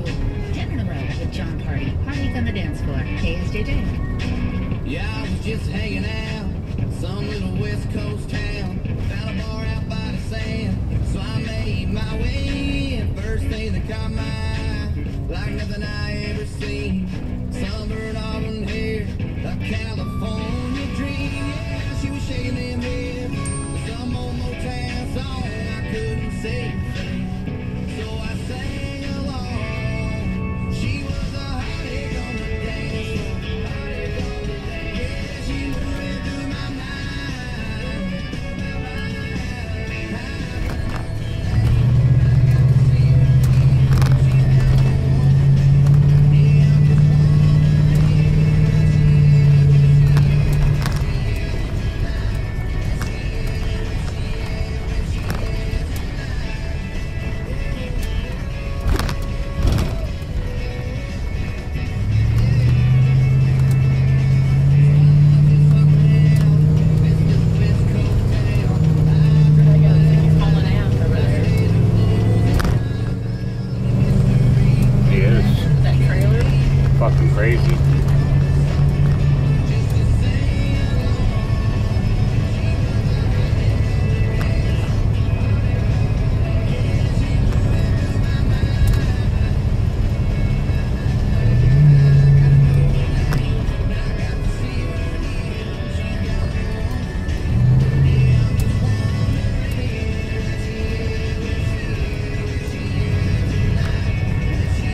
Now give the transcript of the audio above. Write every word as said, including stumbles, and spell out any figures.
ten in a row with John Party. Party's on the dance floor. K S J J. Yeah, I was just hanging out, some little West Coast town. Found a bar out by the sand, so I made my way in. First thing that caught my eye, like nothing I ever seen. Sunburned auburn hair, a California dream. Yeah, she was shaking them hips to some old Motown song. I couldn't say a thing, so I sang along. She was a heartache on the dance floor, heartache on the dance. Yeah, she was right through my mind. Fucking crazy.